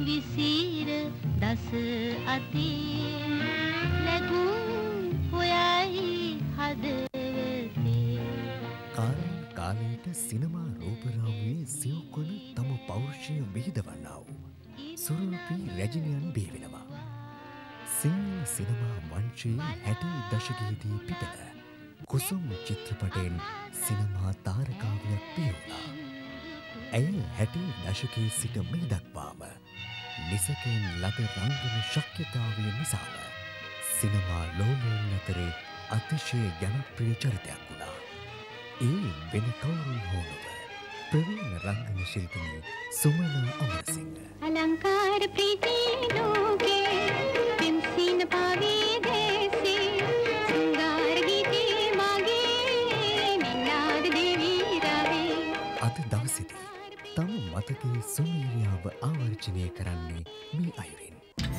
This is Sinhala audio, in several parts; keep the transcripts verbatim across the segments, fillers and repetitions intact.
විසිර දස අතේ ලැබුම් හොයයි හදවතේ කාලෙන් කාලයට සිනමා රූපරාමුවේ සියුකොන තම පෞරුෂය විහිදවන්නා වූ සුරූපී රැජිනියන් බිහිවෙනවා. සිංහල සිනමා මංචයේ හැට දශකයේදී පිපෙන කුසුම් චිත්‍රපටයෙන් සිනමා තාරකාවියක් පියවුණා. ඇය හැට දශකයේ සිට මේ දක්වාම නිසකෙන් ලද රංගන ශක්්‍යතාවය නිසාම සිනමා ලෝලයන් අතරේ අතිශය ජනප්‍රිය චරිතයක් වුණා. ඒ වෙන කවුරුන් හෝ නොව ප්‍රවීණ රංගන ශිල්පිනී සුමනා අමරසිංහ. අලංකාර ප්‍රීති ලෝකේ පිම්සින පාවේ දේසේ සිංගාර ගීතේ මගේ නිනාද දේවී රාවේ. අද දවසේදී තම මතකයේ සුමීරියාව ආවර්ජනය කරන්නේ මේ අයුරින්.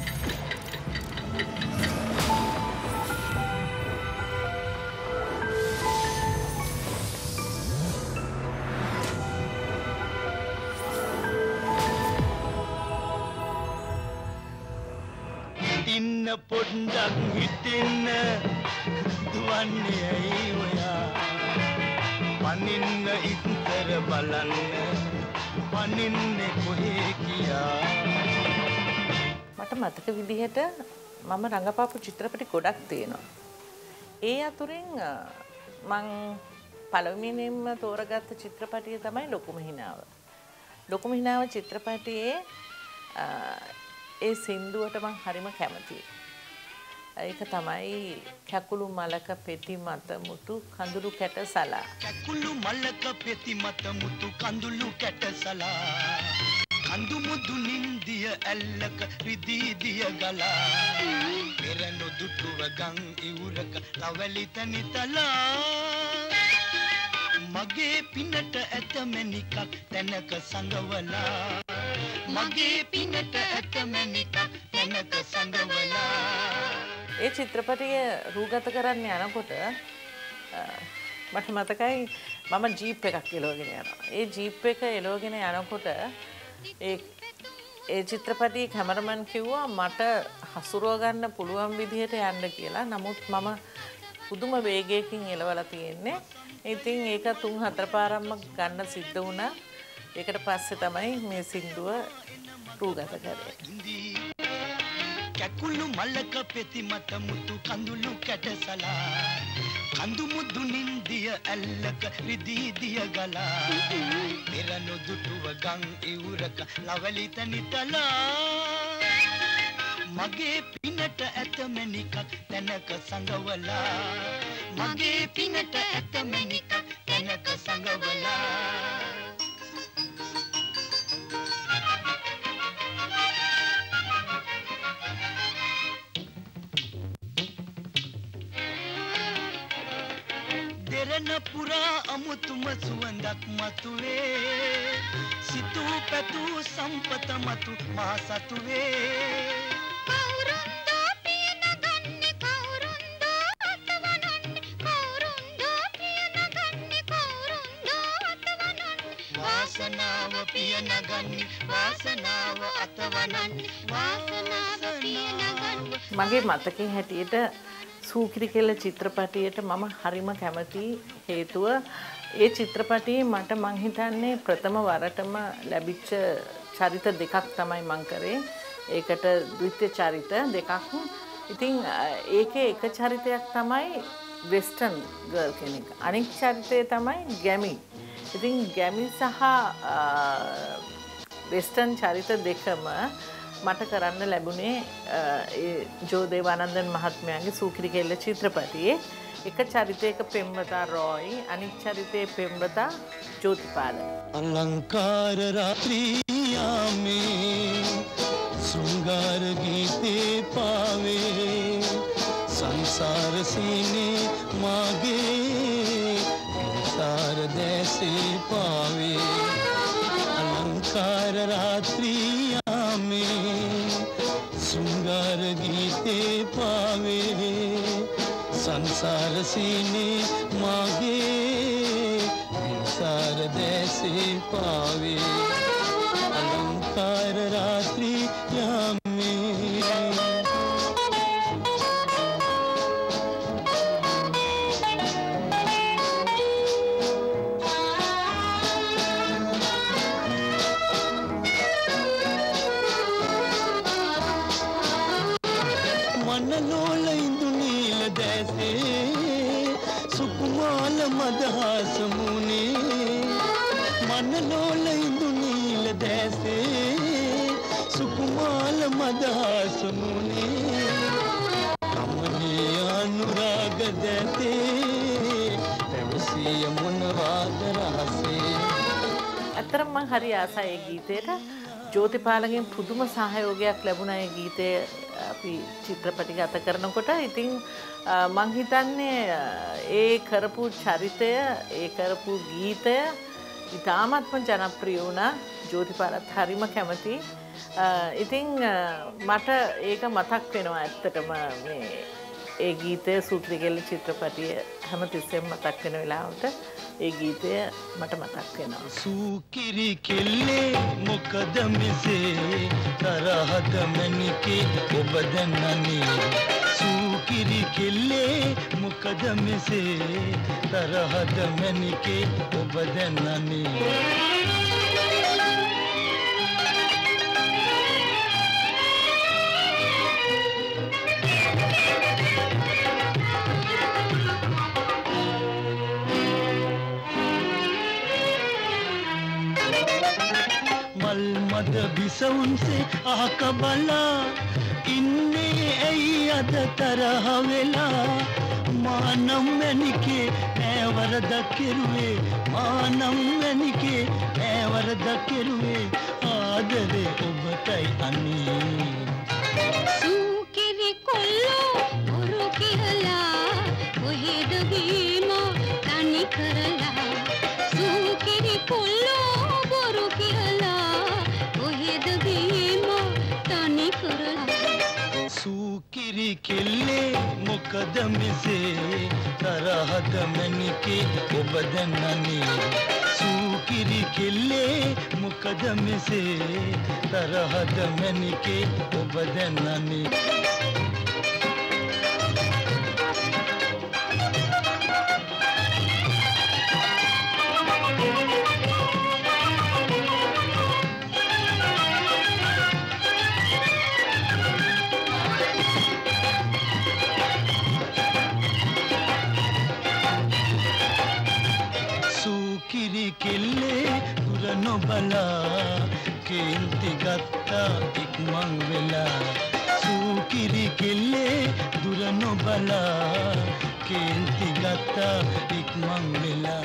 ඉන්න පොඩ්ඩක් හිටින්න දුවන්නේ ඇයි ඔයා පනින්න ඉතර බලන්න පනින්නේ කොහේ කියා මට මතක විදිහට මම රංගපාපු චිත්‍රපටි ගොඩක් තියෙනවා. ඒ අතුරින් මං පළවෙනියෙන්ම තෝරගත්ත චිත්‍රපටිය තමයි ලොකුම හිනාව. ලොකුම හිනාව චිත්‍රපටියේ ඒ සින්දුවට මං හරිම කැමතියි. ඒක තමයි කැකුළු මලක පෙති මත මුතු කඳුළු කැට සලා. කැකුළු මලක පෙති මත මුතු කඳුළු කැට සලා. කඳු මුදු නින්දිය ඇල්ලක රිදී දිය ගලා. පෙර නොදුටුව ගම් ඉවුරක තවැලි තනිතලා. මගේ පිනට ඇත මැණිකක් තැනක සංගවලා. මගේ පිනට ඇත මැණිකක් තැනක සංගවලා. ඒ චිත්‍රපටිය රූගත කරන්න යනකොට මට මතකයි මම ජීප් එකක් එලවගෙන යනවා. ඒ ජීප් එක එලවගෙන යනකොට ඒ ඒ චිත්‍රපටියේ කැමරමන් කිව්වා මට හසුරව ගන්න පුළුවන් විදිහට යන්න කියලා. නමුත් මම පුදුම වේගයකින් එලවලා තියෙන්නේ. ඉතින් ඒක තුන් හතර පාරක්ම ගන්න සිද්ධ වුණා. ඒකට පස්සේ තමයි මේ සින්දුව රූගත කරේ. කැකුළු මලක පෙති මත මුතු කඳුළු කැටසලා. කඳු මුදු නින්දිය ඇල්ලක රිදී දිය ගලා. පෙර නොදුටුව ගම් ඉවුරක ලවලි තනිතලා. මගේ පිනට ඇත මැණිකක් තැනක සංගවලා. මගේ පිනට ඇත මැණිකක් තැනක සංගවලා. දෙරණ පුරා අමුතුම සුවඳක් මතුවේ. සිතූ පැතූ සම්පත මතු මා සතුවේ. කවුරුන්දෝ පිය නගන්නේ කවුරුන්දෝ අතවනන්නේ කවුරුන්දෝ පිය නගන්නේ කවුරුන්දෝ අතවනන්නේ. වාසනාව පිය නගන්නේ වාසනාව අතවනන්නේ වාසනාව පිය නගන්නේ. මගේ මතකයේ හැටියට සූකිරි කෙල්ල චිත්‍රපටියට මම හරිම කැමතියි. හේතුව ඒ චිත්‍රපටියේ මට මං හිතන්නේ ප්‍රථම වරටම ලැබිච්ච චරිත දෙකක් තමයි මං කරේ. ඒකට ද්විତୀය චරිත දෙකක්. ඉතින් ඒකේ එක චරිතයක් තමයි වෙස්ටර්න් ගර්ල් කෙනෙක්. අනෙක් චරිතය තමයි ගැමි. ඉතින් ගැමි සහ වෙස්ටර්න් චරිත දෙකම මට කරන්න ලැබුණේ ඒ ජෝදේවානන්දන් මහත්මයාගේ සූකිරි කෙල්ල චිත්‍රපටියේ. එක චරිතයක පෙම්වතා රොයි, අනිත් චරිතයේ පෙම්වතා ජෝතිපාල. අලංකාර රාත්‍රියාමේ සුංගාර ගීතේ පාවේ. සංසාර සීනේ මාගේ සංසාර දැසේ පාවේ. අලංකාර රාත්‍රියාමේ सुंदर गीते पावे संसार सीने मागे संसार देसे पावे अलंकार अंधकार रात्रि यामें मनलोल इंदु नील दैसे सुकुमाल मदहास मुने मनलोल इंदु नील दैसे सुकुमाल मदहास मुने कमले अनुराग दैते පැවසිය මොනවාද රහසේ. ඇත්තටම මම හරි ආසයි ඒ ගීතේට. ජෝතිපාලගෙන් පුදුම සහයෝගයක් ලැබුණා ඒ ගීතය අපි චිත්‍රපටි ගත කරනකොට. ඉතින් මං හිතන්නේ ඒ කරපු චරිතය, ඒ කරපු ගීතය ඉතාමත්ම ජනප්‍රිය වුණා. ජෝතිපාලත් හරිම කැමති. ඉතින් මට ඒක මතක් වෙනවා ඇත්තටම මේ ඒ ගීතය සූත්‍රිගෙල්ල චිත්‍රපටිය හැමතිස්සෙම මතක් වෙන වෙලාවට ඒ ගීතය මට මතක් වෙනවා. සූකිරි කෙල්ලේ මොකද මෙසේ තරහද මැනිකේ ඔබ දැන්නනේ. සූකිරි කෙල්ලේ මොකද මෙසේ තරහද මැනිකේ ඔබ දැන්නනේ. මද බිසවුන්සේ අහක බලා ඉන්නේ ඇයි අද තරහ වෙලා. මානම් මැනිකේ ඈ වරදක් කෙරුවේ, මානම් මැනිකේ ඈ වරදක් කෙරුවේ, ආදරේ ඔබටයි අනේ. සූකිරි කොල්ලෝ බොරු කියලා කොහෙද ගිම තනි කරලා. සූකිරි කොල්ලෝ බොරු කියලා කොහෙද ගිම තනි කරලා. සූකිරි කෙල්ලේ මොකද මෙසේ තරහද මැනිකේ ඔබ දැන්නනේ. සූකිරි කෙල්ලේ මොකද මෙසේ තරහද මැනිකේ ඔබ දැන්නනේ. සූකිරි කෙල්ලේ දුර නොබලා කේන්ති ගත්තා ඉක්මන් වෙලා. සූකිරි කෙල්ලේ දුර නොබලා කේන්ති ගත්තා ඉක්මන් වෙලා.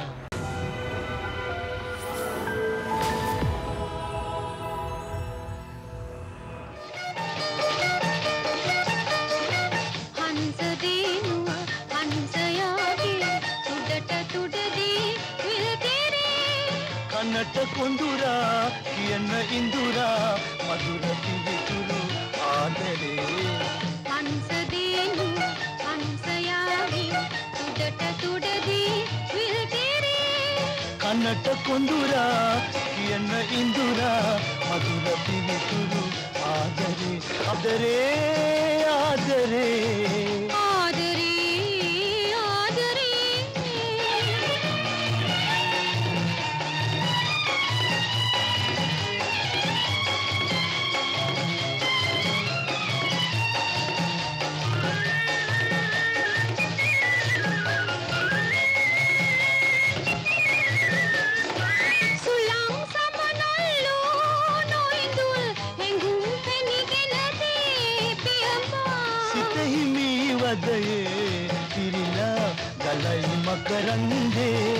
හංස දේනුව හංසයාගේ තුඩට තුඩදී විල් කෙරේ. කනට කොඳුරා කියන ඉඳුරා මధుර පිවිතුරු ආදරේ. හංස දේනුව හංසයාගේ තුඩට තුඩදී විල් කෙරේ. කනට කොඳුරා කියන ඉඳුරා මధుර පිවිතුරු ආදරේ. ආදරේ ආදරේ ආදරේ ආදරේ. සුලං සමනල්ලෝ නොඉඳුල් හැඟුම් පෙනිගෙන දේ පියඹා. සිතෙහි මේ වදයේ පිරිලා ගලයි මකරන්දේ.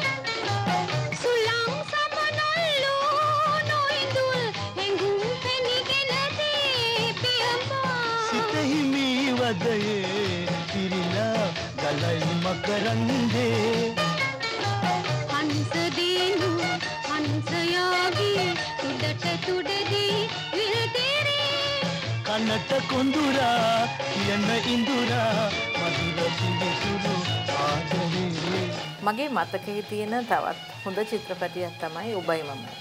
සුලං සමනල්ලෝ නොඉඳුල් හැඟුම් පෙනිගෙන දේ පියඹා. සිතෙහි මේ වදයේ පිරිලා ගලයි මකරන්දේ. හංස දේනුව හංසයාගේ තුඩට තුඩදී විල් කෙරේ. කනට කොඳුරා කියන ඉඳුරා මధుර පිවිතුරු ආදරේ. මගේ මතකයේ තියෙන තවත් හොඳ චිත්‍රපටියක් තමයි ඔබයි මමයි.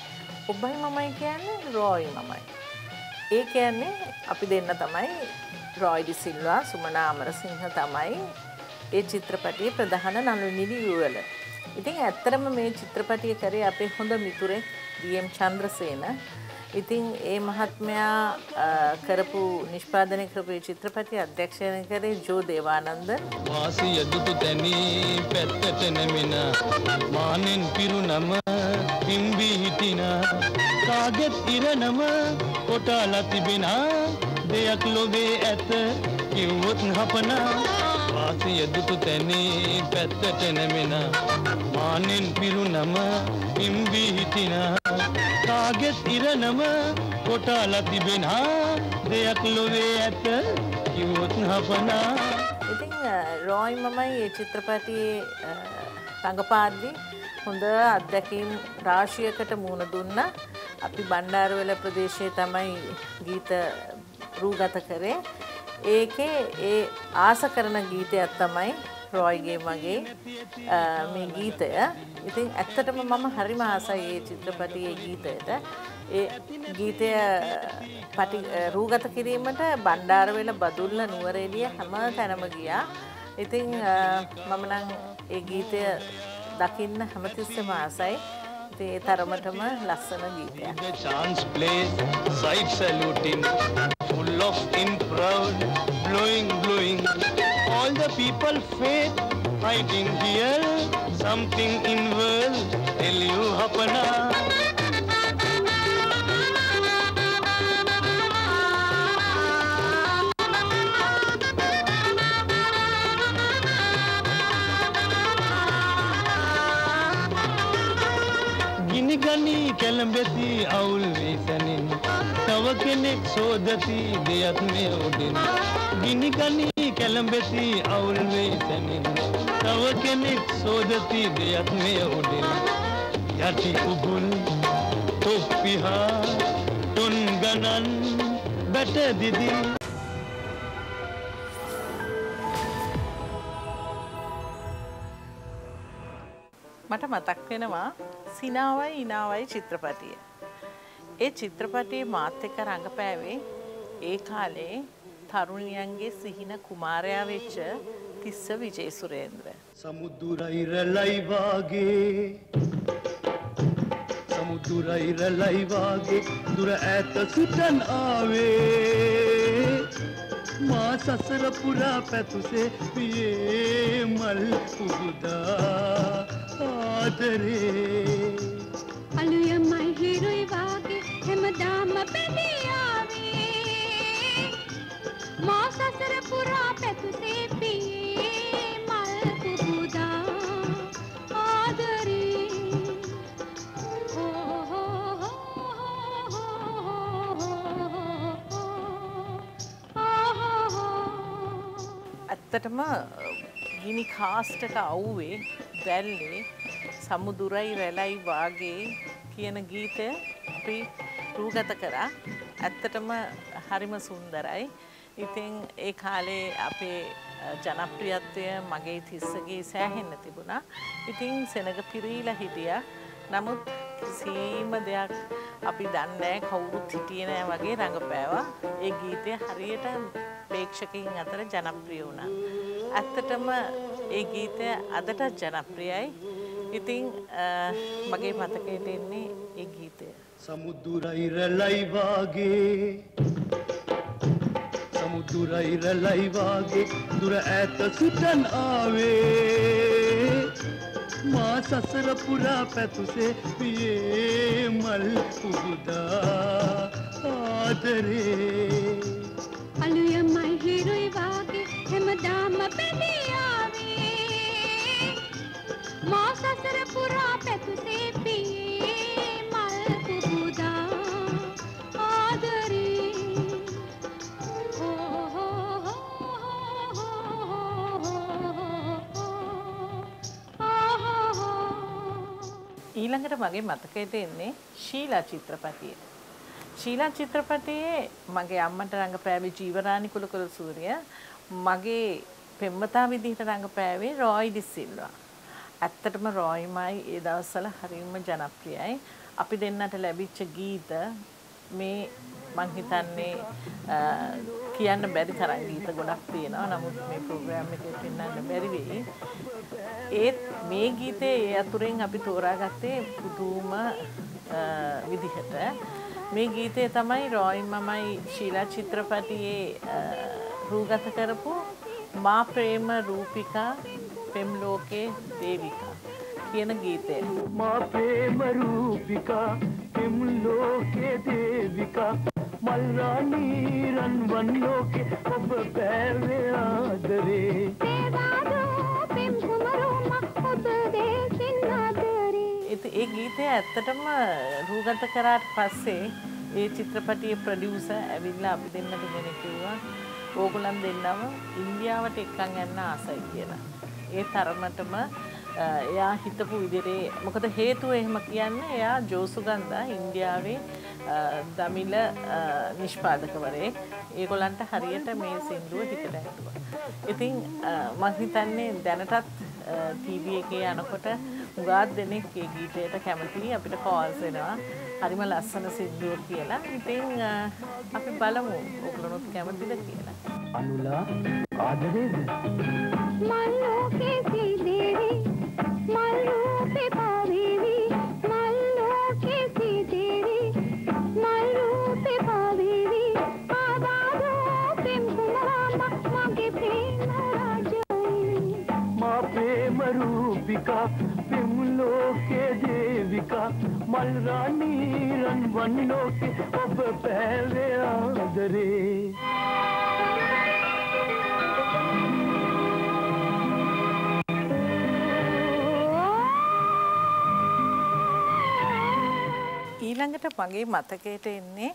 ඔබයි මමයි කියන්නේ රොයි මමයි. ඒ කියන්නේ අපි දෙන්න තමයි රොයි ඩි සිල්වා සුමනා අමරසිංහ තමයි ඒ චිත්‍රපටයේ ප්‍රධාන නළු නිළි යුවල. ඉතින් ඇත්තටම මේ චිත්‍රපටිය කරේ අපේ හොඳ මිතුරෙක් ඩී එම් චන්ද්‍රසේන. ඉතින් ඒ මහත්මයා කරපු නිෂ්පාදනය කරපු ඒ චිත්‍රපටිය අධ්‍යක්ෂණය කරේ ජෝ දේවානන්ද. වාසිය දුටු තැනී පැත්තට නැමෙන මානෙන් පිරුණම පිම්බි හිටින කාගෙත් ඉරනම කොටාලා තිබෙන දෙයක් ලොවේ ඇත කිව්වොත් හපන වාසිය දුටු තැනී පැත්තට නැමෙන මානෙන් පිරුණම පිම්බි හිටින කාගෙත් ඉරනම කොටාලා තිබෙන දෙයක් ලොවේ ඇත කිව්වොත් හපන. ඉතින් රොයි මමයි මේ චිත්‍රපටියේ රංගපාද්දී හොඳ අත්දැකීම් රාශියකට මුහුණ දුන්නා. අපි බණ්ඩාරවැල ප්‍රදේශයේ තමයි ගීත රූගත කරේ. ඒකේ ඒ ආස කරන ගීතයක් තමයි රොයිගේ මගේ මේ ගීතය. ඉතින් ඇත්තටම මම හරිම ආසයි මේ චිත්‍රපටියේ ගීතයට. ඒ ගීතය පටි රූගත කිරීමට බණ්ඩාරවැල බදුල්ල නුවරඑළිය හැම තැනම ගියා. ඉතින් මම නම් ඒ ගීතය දකින්න හැමතිස්සෙම ආසයි. ඉතින් ඒ තරමටම ලස්සන ගීතයක්. The chance play side saluting full of in proud blowing blowing all the people faith fighting here something in world tell you hapana. ගනි කැළඹෙති අවුල් වේසනින් තව කෙනෙක් සෝදති දෙයක් මේ උඩින් ගිනි ගනි කැළඹෙති අවුල් වේසනින් තව කෙනෙක් සෝදති දෙයක් මේ උඩින් යටි උගුල් තොප්පිහා තුන් ගණන් බැට දිදි. මට මතක් වෙනවා සිනාවයි ඉනාවයි චිත්‍රපටිය. ඒ චිත්‍රපටියේ මාත් එක්ක රඟපෑවේ ඒ කාලේ තරුණියන්ගේ සිහින කුමාරයා වෙච්ච තිස්ස විජේසුරේන්ද්‍ර. සමුදුරයිරලයි වාගේ සමුදුරයිරලයි වාගේ දුර ඈත සිතන් ආවේ මා සසර පුරා පැතුසේ පියේ මල් පුබුදා ආදරේ අලුයමයි හිරුයි වාගේ හැමදාම බැඳී ආවේ මා සසර පුරා පැතුසේ පියේ මල් පුබුදා ආදරේ. ඇත්තටම ගිනි කාස්ටක අවුවේ දැල්ලේ සමුදුරයි රැලයි වාගේ කියන ගීතය අපි රූගත කරා. ඇත්තටම හරිම සුන්දරයි. ඉතින් ඒ කාලේ අපේ ජනප්‍රියත්වය මගේ තිස්සගේ සෑහෙන්න තිබුණා. ඉතින් සෙනග පිරීලා හිටියා. නමුත් කිසිම දෙයක් අපි දන්නේ නැහැ, කවුරුත් හිටියේ නැහැ වගේ රඟපෑවා. ඒ ගීතය හරියට ප්‍රේක්ෂකයන් අතර ජනප්‍රිය වුණා. ඇත්තටම ඒ ගීතය අදට ජනප්‍රියයි. ඉතින් මගේ මතකයට එන්නේ ඒ ගීතය. සමුදුරයිරලයි වාගේ සමුදුරයිරලයි වාගේ දුර ඈත සිතන් ආවේ මා සසර පුරා පැතුසේ පියේ මල් පුබුදා ආදරේ අලුයමයි හිරුයි වාගේ හැමදාම බැඳී ආවේ මා සසර පුරා පැතුසේ පියේ මල් පුබුදා ආදරේ. ඊළඟට මගේ මතකයට එන්නේ ශීලා චිත්‍රපටිය. ශීලා චිත්‍රපටයේ මගේ අම්මට රංගපෑවේ ජීවරාණි කුලකර සූරිය, මගේ පෙම්වතා විදිහට රංගපෑවේ රොයි ඩි සිල්වා. ඇත්තටම රොයිමයි ඒ දවස්වල හරිම ජනප්‍රියයි. අපි දෙන්නට ලැබිච්ච ගීත මේ මං හිතන්නේ කියන්න බැරි තරම් ගීත ගොඩක් තියෙනවා. නමුත් මේ ප්‍රෝග්‍රෑම් එකේ පෙන්වන්න බැරි වෙයි. ඒත් මේ ගීතේ ඒ අතුරෙන් අපි තෝරාගත්තේ පුදුම විදිහට. මේ ගීතේ තමයි රොයින් මමයි ශීලා චිත්‍රපටියේ රූගත කරපු මා ප්‍රේම රූපිකා පෙම් ලෝකේ දේවිකා කියන ගීතය. මා ප්‍රේම රූපිකා පෙම් ලෝකේ දේවිකා මල් රාණී රන්වන් ලෝකේ ඔබ බෑවේ ආදරේ දේවාදෝ පෙම් කුමරුම ඔබ දේසින් ආදරේ. ඒ ගීතය ඇත්තටම රූගත කරාට පස්සේ ඒ චිත්‍රපටියේ ප්‍රොඩියුසර් ඇවිල්ලා අපි දෙන්නට ගෙන කිව්වා ඕගොල්ලන් දෙන්නම ඉන්දියාවට එක්කන් යන්න ආසයි කියලා. ඒ තරමටම එයා හිතපු විදිහේ මොකද හේතුව එහෙම කියන්නේ එයා ජෝසුගන්ධා ඉන්දියාවේ දමිළ නිෂ්පාදකවරයෙක්. ඒගොල්ලන්ට හරියට මේ සින්දුව හිතට ඇතුවා. ඉතින් මම හිතන්නේ දැනටත් ටීවී එකේ යනකොට උගාත් දෙනෙක් ඒ ගීතයට කැමතියි. අපිට කෝල්ස් එනවා. හරිම ලස්සන සින්දුවක් කියලා. ඉතින් අපි බලමු ඔයගොල්ලොත් කැමතිද කියලා. අනුලා ආදරේද මල් ලෝකේ සීදේවි මල් රූපේ පාවේවි මල් ලෝකේ සීදේවි මල් රූපේ පාවේවි ආදාදෝ පෙම් කුමරාම මගේ ප්‍රේම රාජයි මා ප්‍රේම රූපිකා පෙම් ලෝකේ දේවිකා මල් රාණී රන්වන් ලෝකේ ඔබ බෑවේ ආදරේ ඊළඟට මගේ මතකයට එන්නේ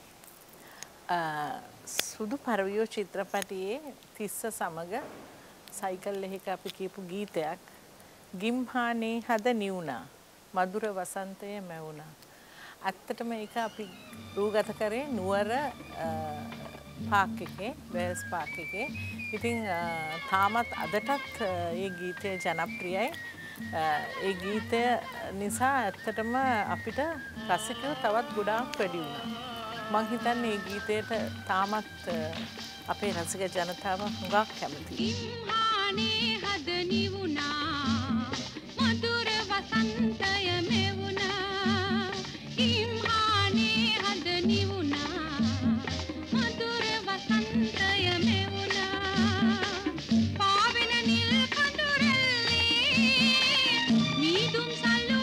සුදු පරවියෝ චිත්‍රපටියේ තිස්ස සමග සයිකල් එකක අපි කියපු ගීතයක් ගිම්හානේ හද නිවුණා මధుර වසන්තය මැවුණා. ඇත්තටම ඒක අපි රූගත කරේ නුවර පාක් එකේ වෙල්ස් පාක් එකේ. ඉතින් තාමත් අදටත් මේ ගීතය ජනප්‍රියයි. ඒ ගීතය නිසා ඇත්තටම අපිට රසිකයෝ තවත් ගොඩාක් වැඩි වුණා. මං හිතන්නේ මේ ගීතයට තාමත් අපේ රසික ජනතාව හුඟක් කැමතියි. ඉම්හානේ හද නිවුණා මధుර වසන්තය මෙවුණා ඉම්හානේ හද නිවුණා මధుර වසන්තය මෙවුණා පාවෙන නිල් කඳුරල්ලේ නීදුම් සල්ලු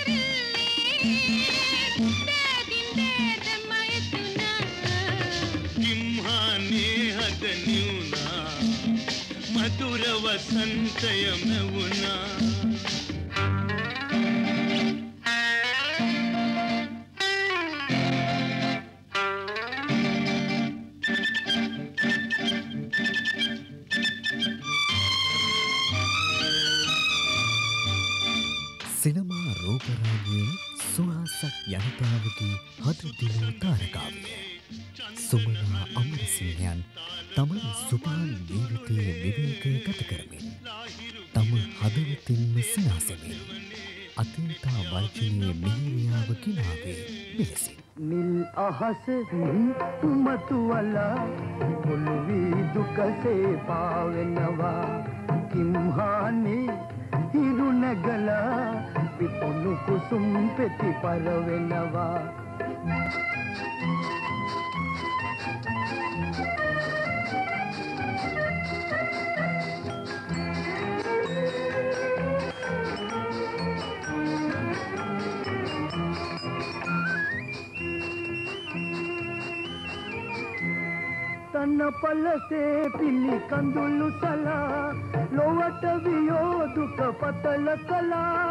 ඇතිරල්ලේ දෑදින් දෑදම එතුණා ඉම්හානේ හද නිවුණා මధుර වසන්තය මෙවුණා සිනමා රූපරාජයේ සුහාසක් ජනතාවගේ හදදිනු තාරකාවිය. සුමනා අමරසිංහයන් තම සුපාන් ජීවිතයේ විවේකය ගත කරමින් තම හදවතින්ම සිනාසෙමින් අතීතා වර්ජනයේ මිහිරියාව කිනාවේ මෙලෙසින්. නිල් අහස මතුවලා පොළොවේ දුකසේ පාවෙනවා කිම්හානේ හිරු නැගලා විපුණු කුසුම් පෙති පරවෙනවා තන පලසේ පිලි කඳුළු සලා ලොවට වියෝ දුක පතල කලා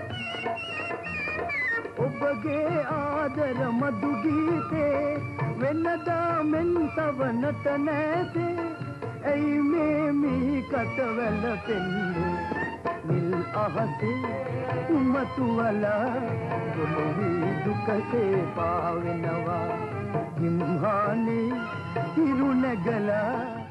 ඔබගේ ආදර මధు ගීතේ වෙනදා මෙන් සවනට නැතේ ඇයි මේ මී කටවැල පෙන්නේ නිල් අහසේ උමතුවලා පොළොවේ දුකසේ පාවෙනවා ගිම්හානේ හිරු නැගලා